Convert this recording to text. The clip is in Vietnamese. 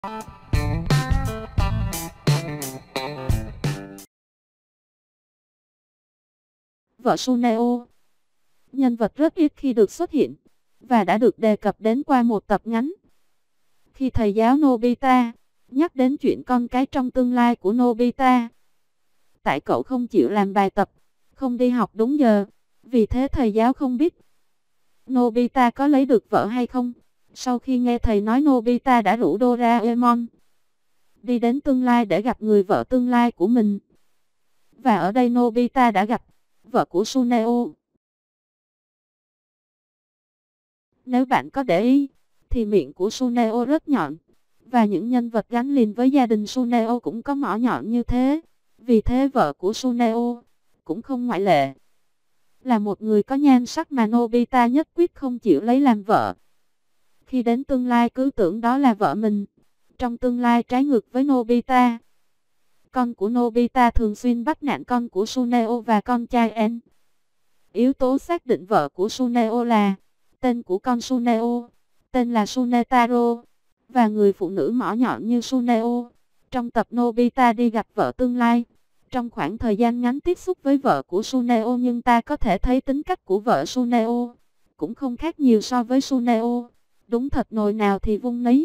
Vợ Suneo, nhân vật rất ít khi được xuất hiện, và đã được đề cập đến qua một tập ngắn. Khi thầy giáo Nobita nhắc đến chuyện con cái trong tương lai của Nobita, tại cậu không chịu làm bài tập, không đi học đúng giờ, vì thế thầy giáo không biết Nobita có lấy được vợ hay không. Sau khi nghe thầy nói, Nobita đã rủ Doraemon đi đến tương lai để gặp người vợ tương lai của mình. Và ở đây Nobita đã gặp vợ của Suneo. Nếu bạn có để ý, thì miệng của Suneo rất nhọn, và những nhân vật gắn liền với gia đình Suneo cũng có mỏ nhọn như thế. Vì thế vợ của Suneo cũng không ngoại lệ. Là một người có nhan sắc mà Nobita nhất quyết không chịu lấy làm vợ. Khi đến tương lai cứ tưởng đó là vợ mình. Trong tương lai trái ngược với Nobita, con của Nobita thường xuyên bắt nạt con của Suneo và con trai En. Yếu tố xác định vợ của Suneo là tên của con Suneo, tên là Sunetaro, và người phụ nữ mỏ nhọn như Suneo. Trong tập Nobita đi gặp vợ tương lai, trong khoảng thời gian ngắn tiếp xúc với vợ của Suneo, nhưng ta có thể thấy tính cách của vợ Suneo cũng không khác nhiều so với Suneo. Đúng thật nồi nào thì vung nấy.